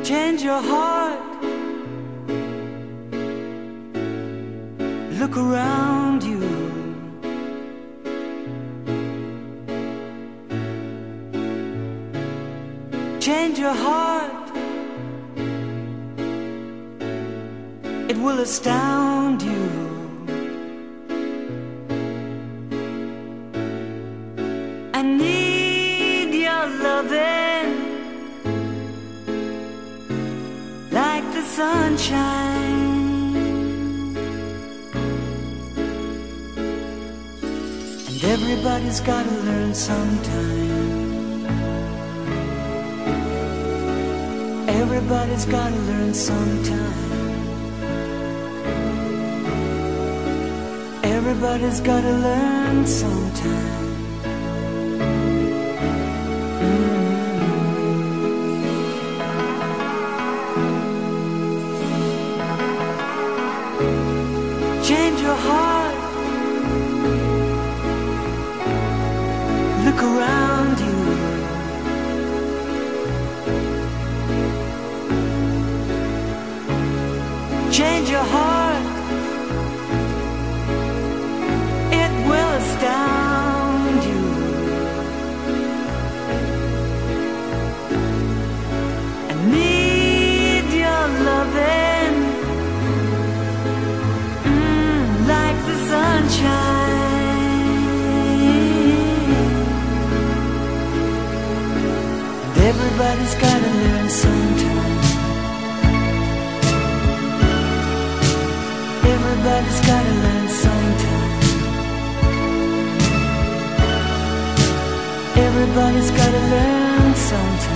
Change your heart. Look around you. Change your heart. It will astound you. I need your loving like the sunshine. And everybody's gotta learn sometime. Everybody's gotta learn sometime. Everybody's gotta learn sometime. Change your heart. Look around you. Change your heart. It will astound you. I need your loving like the sunshine. Everybody's gotta learn sometime. Everybody's gotta learn sometime. Everybody's gotta learn sometime.